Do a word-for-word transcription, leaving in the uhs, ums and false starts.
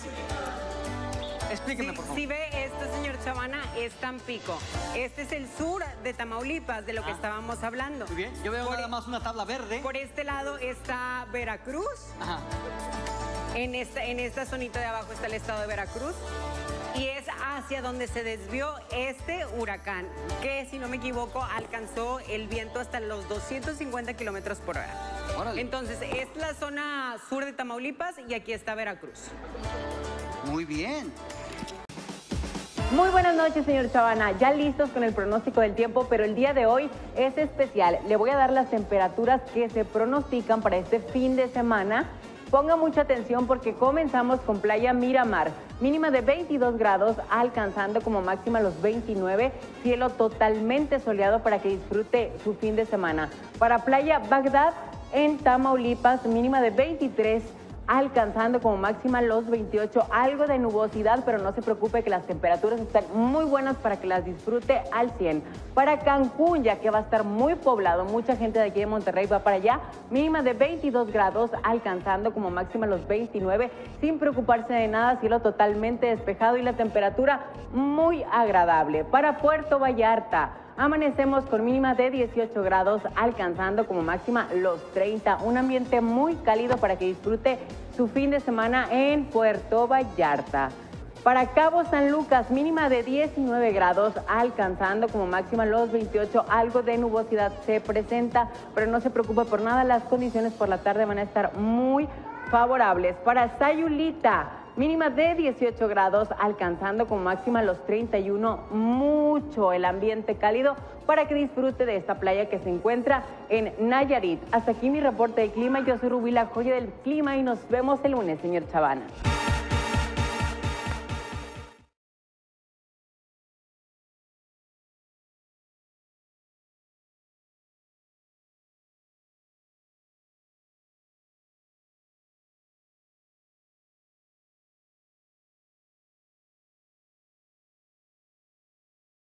Explíqueme, si, por favor. Si ve esto, señor Chavana, es Tampico. Este es el sur de Tamaulipas, de lo que Ah. estábamos hablando. Muy bien, yo veo Por- nada más una tabla verde. Por este lado está Veracruz. Ajá. En esta, en esta zonita de abajo está el estado de Veracruz. Y es hacia donde se desvió este huracán, que si no me equivoco alcanzó el viento hasta los doscientos cincuenta kilómetros por hora. Órale. Entonces, es la zona sur de Tamaulipas y aquí está Veracruz. Muy bien. Muy buenas noches, señor Chavana. Ya listos con el pronóstico del tiempo, pero el día de hoy es especial. Le voy a dar las temperaturas que se pronostican para este fin de semana. Ponga mucha atención porque comenzamos con Playa Miramar, mínima de veintidós grados, alcanzando como máxima los veintinueve, cielo totalmente soleado para que disfrute su fin de semana. Para Playa Bagdad, en Tamaulipas, mínima de veintitrés, alcanzando como máxima los veintiocho, algo de nubosidad, pero no se preocupe que las temperaturas están muy buenas para que las disfrute al cien. Para Cancún, ya que va a estar muy poblado, mucha gente de aquí de Monterrey va para allá, mínima de veintidós grados, alcanzando como máxima los veintinueve, sin preocuparse de nada, cielo totalmente despejado y la temperatura muy agradable. Para Puerto Vallarta, amanecemos con mínima de dieciocho grados, alcanzando como máxima los treinta. Un ambiente muy cálido para que disfrute su fin de semana en Puerto Vallarta. Para Cabo San Lucas, mínima de diecinueve grados, alcanzando como máxima los veintiocho. Algo de nubosidad se presenta, pero no se preocupe por nada, las condiciones por la tarde van a estar muy favorables. Para Sayulita, mínima de dieciocho grados, alcanzando como máxima los treinta y uno. Mucho el ambiente cálido para que disfrute de esta playa que se encuentra en Nayarit. Hasta aquí mi reporte de clima. Yo soy Rubí, la joya del clima, y nos vemos el lunes, señor Chavana.